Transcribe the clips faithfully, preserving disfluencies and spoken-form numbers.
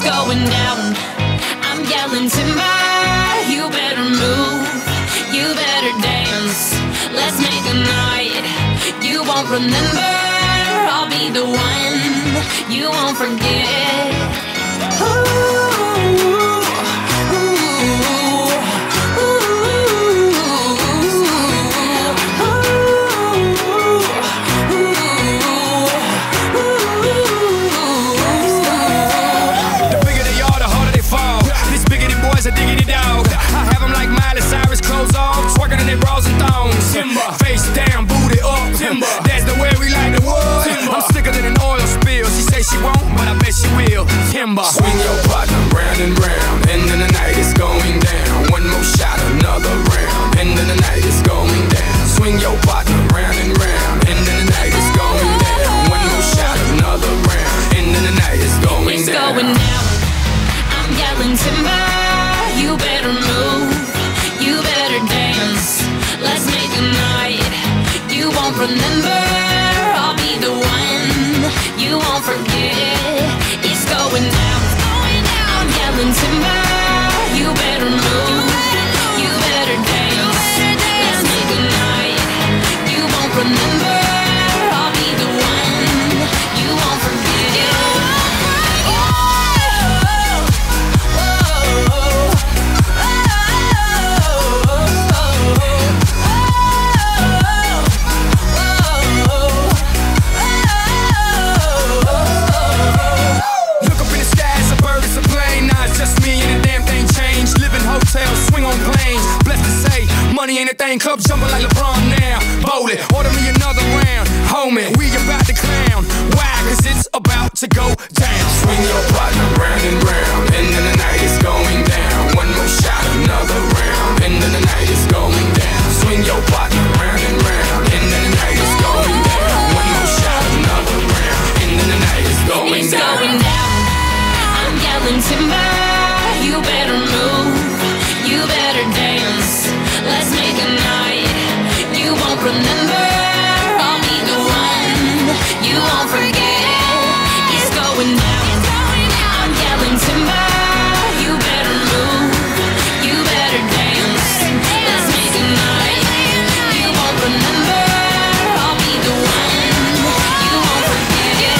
going down. I'm yelling timber, you better move, you better dance. Let's make a night you won't remember. I'll be the one you won't forget. Ooh. Clothes off, twerking in their bras and thongs. Timber. Face down, booty up. Timber. That's the way we like the wood. Timber. I'm sicker than an oil spill. She say she won't, but I bet she will. Timber. Swing your partner round and round, and then the night is going down. One more shot, another round, and then the night is going down. Swing your partner round and round, and then the night is going down. One more shot, another round, and then the night is going it's down. It's going down. I'm yelling timber, you better move, you better dance. Let's make a night you won't remember. I'll be the one you won't forget. It's going down, it's going down. I'm yelling timber, you better move, you better dance. Let's make a night you won't remember. I'll be the one you won't forget. Swing on planes, blessed to say, money ain't a thing. Club jumping like LeBron now. Bowl it, order me another round. Homie, we about to clown. Why? Cause it's about to go down. Swing your partner round and round, and then the night is going down. One more shot, another round, and then the night is going down. Swing your partner round and round, and then the night is going down. One more shot, another round, and then the night is going it's down. Going down. I'm yelling timber, you better move, you better dance. Let's make a night you won't remember. I'll be the one you won't forget. It's going down, it's going down. I'm yelling timber, you better move, you better dance. Let's make a night you won't remember. I'll be the one you won't forget.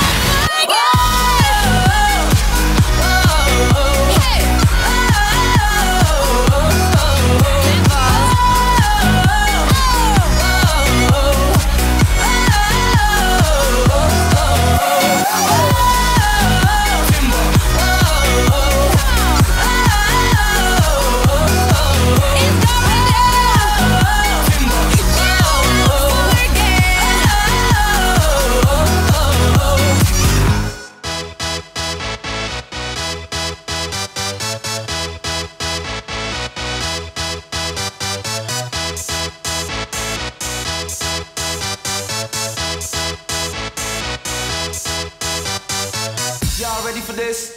Y'all ready for this?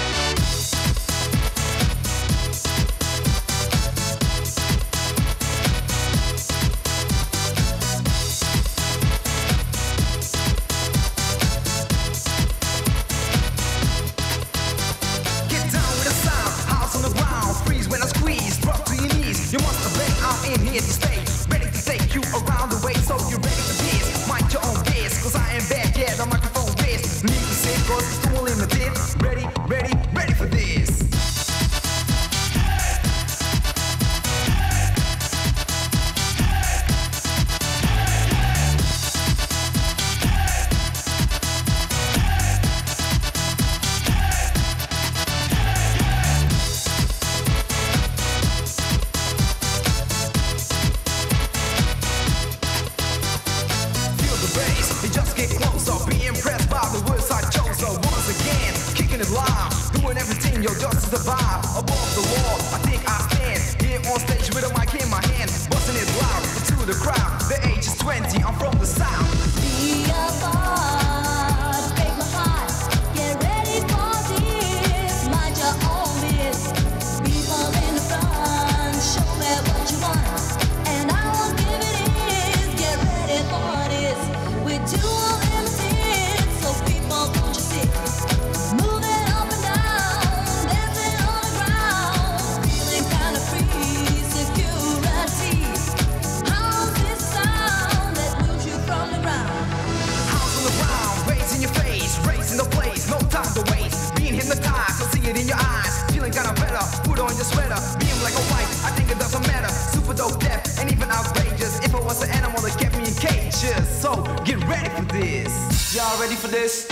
Get down with the sound, house on the ground, freeze when I squeeze, drop to your knees. You must have been out in here to stay, ready to take you around the way, so you're ready for this. Mind your own pace, cause I am back, yeah, the microphone bass. Need to say, cause it's all in the dip. Ready, ready, ready for this. Feel the bass, you just get closer, be impressed by the words I chose. So once again, kicking it loud, doing everything, yo, just to survive. Above the wall, I think I stand here on stage with a mic in my hand, busting it loud to the crowd. The age is twenty, I'm from the south. Be a boss, break my heart, get ready for this. Mind your own biz. People in the front, show me what you want, and I will give it is. Get ready for this. We do all limited, so people don't you see, moving up and down. Y'all ready for this?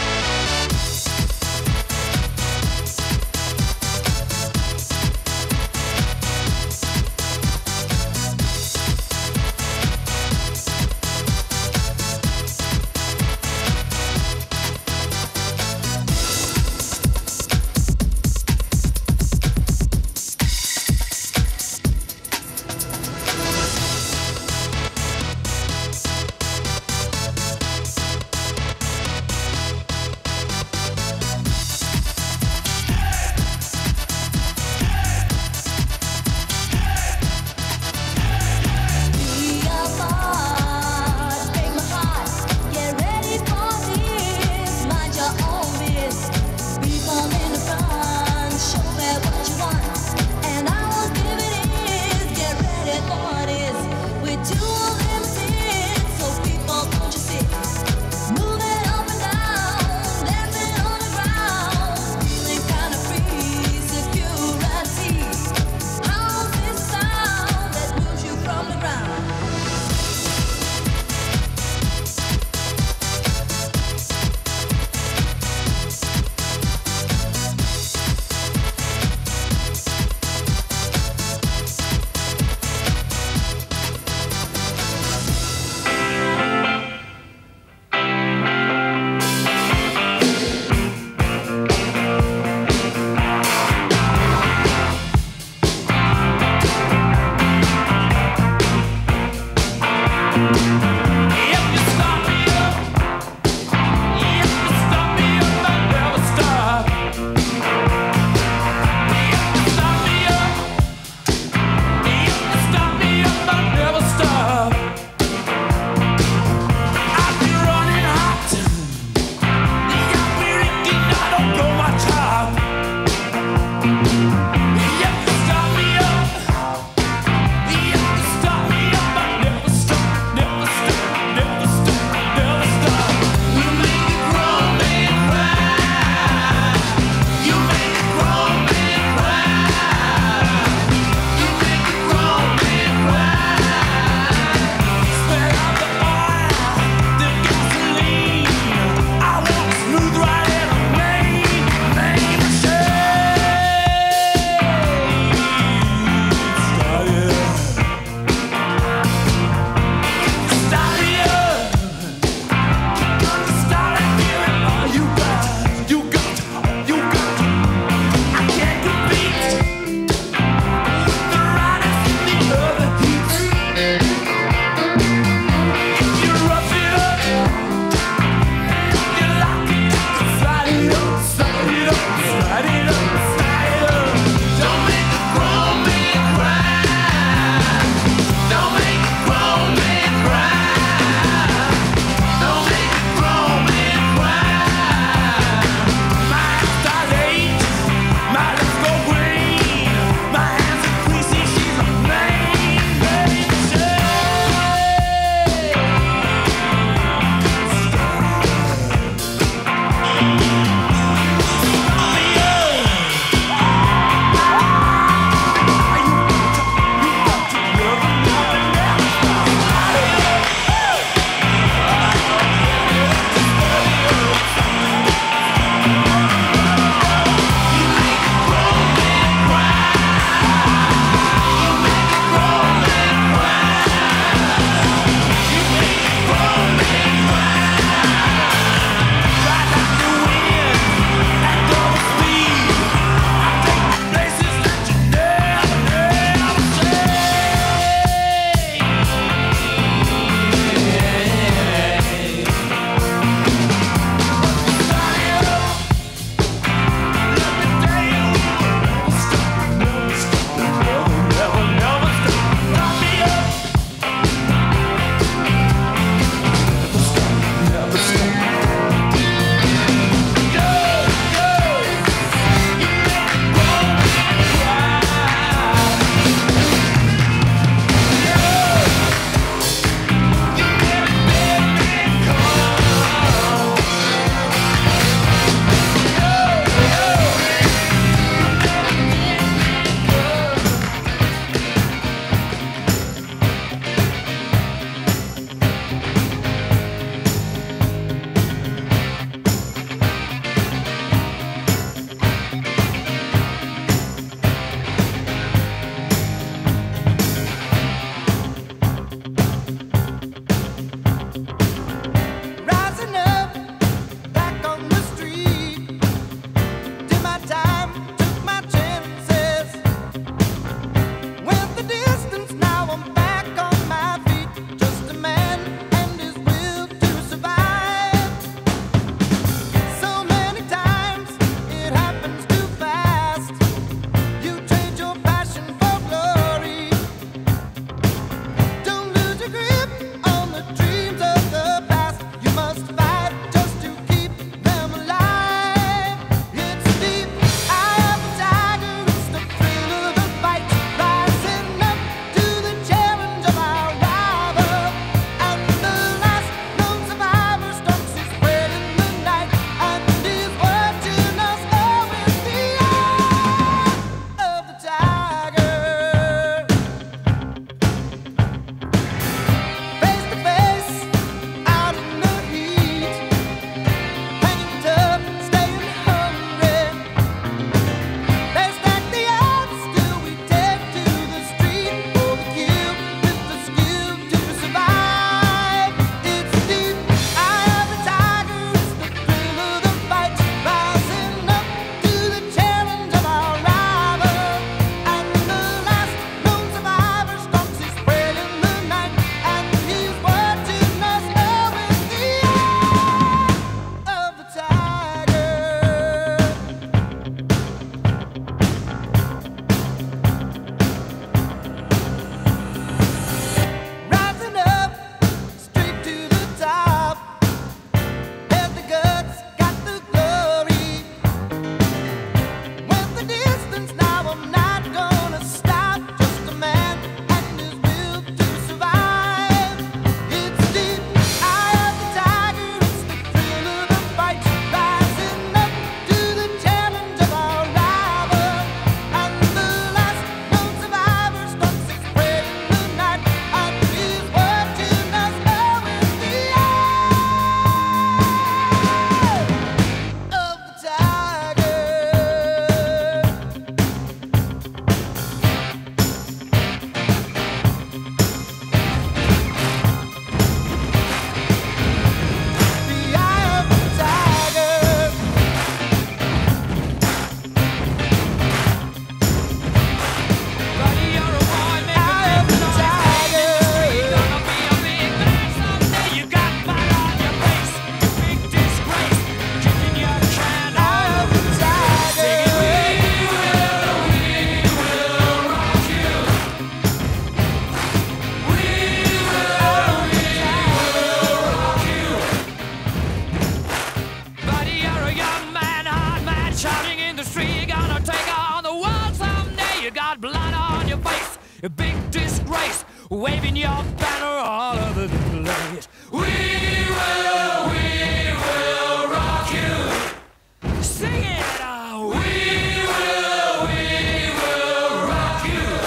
a big disgrace, waving your banner all over the place. We will, we will rock you. Sing it. Oh, we will, we will rock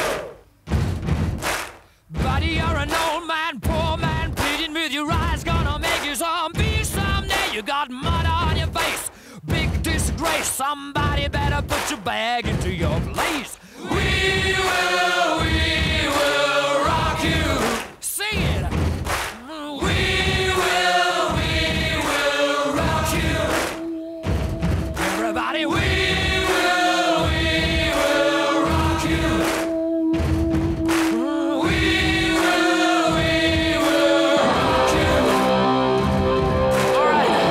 you. Buddy, you're an old man, poor man, pleading with your eyes, gonna make you zombie someday. You got mud on your face, big disgrace. Somebody better put your bag into your place. We will, we will rock you. Sing it. We will, we will rock you. Everybody, we will, we will rock you. We will, we will rock you. All right.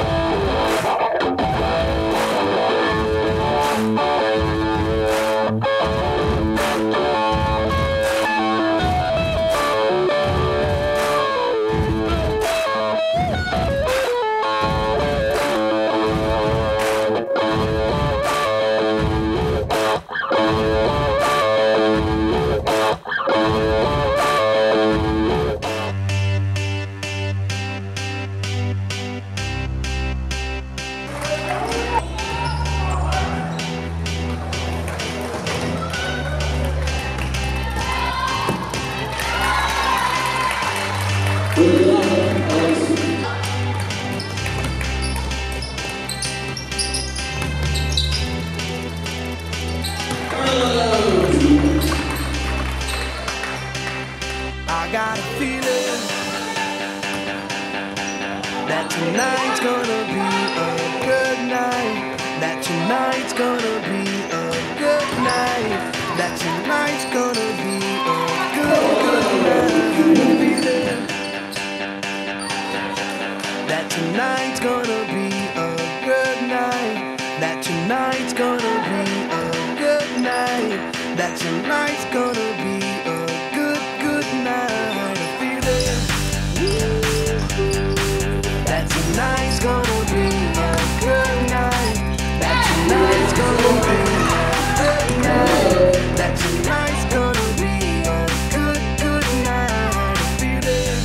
I got a feeling that tonight's gonna be a good night. That tonight's gonna be a good night. That tonight's gonna be a good, good night. Feeling that tonight's gonna be a good night. That tonight's gonna be a good night. That tonight's gonna be a good, good night. I feel it. That tonight's gonna be a good night. That tonight's gonna be a good night. That tonight's gonna be a good, good night. I feel it.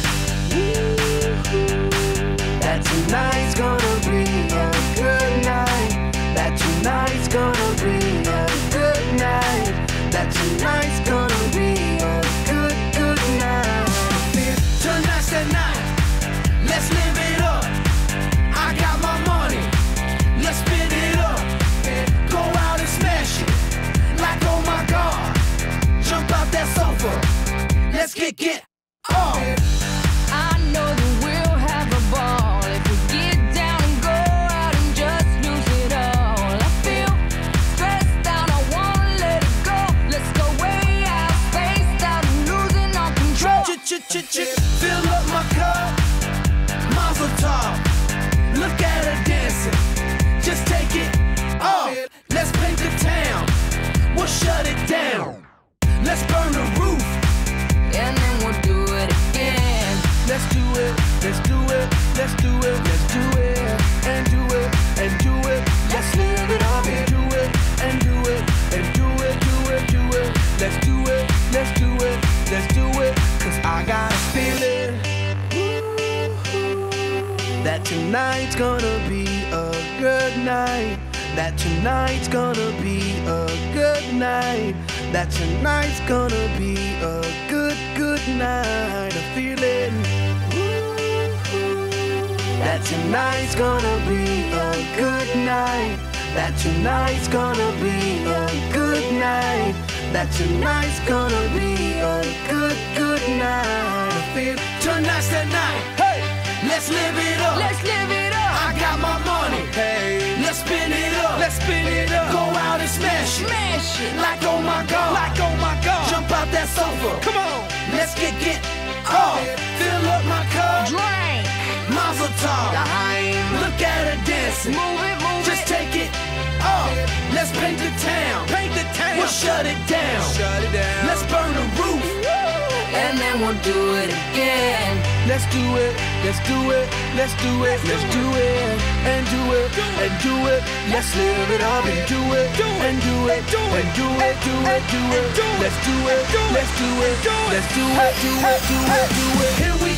That tonight's gonna be a good night. That tonight's gonna be a good night. That tonight's gonna be a good, good night. Tonight's the night. Let's live it up. I got my money. Let's spin it up. Go out and smash it. Like oh my God. Jump out that sofa. Let's kick it off. I know that we'll have a ball if we get down and go out and just lose it all. I feel stressed out, I wanna let it go. Let's go way out, spaced out, and losing all control. Ch-ch-ch-ch. Fill up my cup. Mazel tov. Look at her dancing. Just take it off. Let's paint the town. We'll shut it down. Let's burn the roof. And then we'll do it again. Let's do it, let's do it, let's do it, let's do it, and do it, and do it. Let's live it up and do it, and do it, and do it, do it, do it. Let's do it, let's do it, let's do it. Cause I got a feeling that tonight's gonna be a good night. That tonight's gonna be a good night. That tonight's gonna be a good, good night. A feeling that tonight's gonna be a good night. That tonight's gonna be a good night. That tonight's gonna be a good, good night. I feel tonight's the night. Hey, let's live it up. Let's live it up. I got my money. Hey, let's spin it up. Let's spin it up. Go out and smash it. Smash it. Like oh my God. Like oh my God. Jump out that sofa. Come on. Let's get get off. Fill up my cup. Drink. Mazel tov. Time. Look at her dancing. Move it, move Just it. take it off. Let's paint the town. Paint the town. We'll shut it down. Shut it down. Let's burn the roof. And then we'll do it again. Let's let's do it, let's do it, let's do it, let's do it, and do it, and do it. Let's live it up and do it, and do it, and do it, do it, do it. Let's do it, let's do it, let's do it, do it, do it, do it, do it. Here we